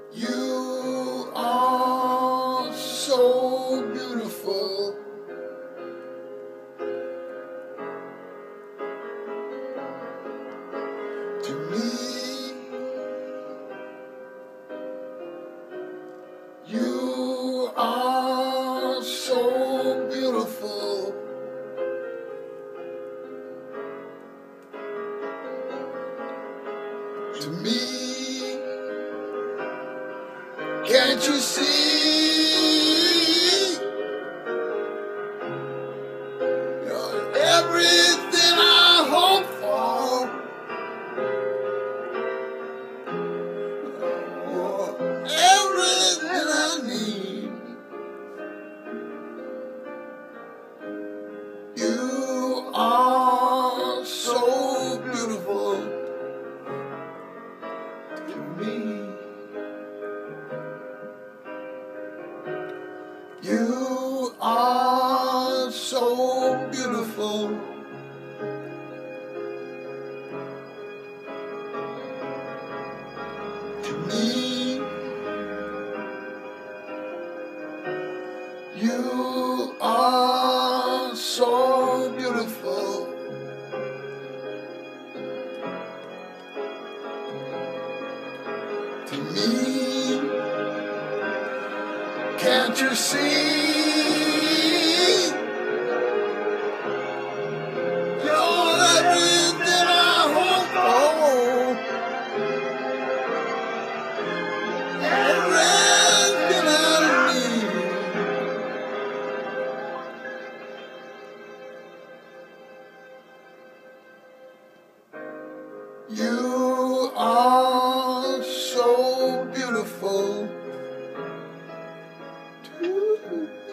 You are so beautiful to me. You are so beautiful to me. Can't you see? You're everything I hope for. Everything I need. You are so beautiful to me. You are so beautiful to me. You are so beautiful to me. Can't you see? You're everything I hope for. Everything I need. You are so beautiful too.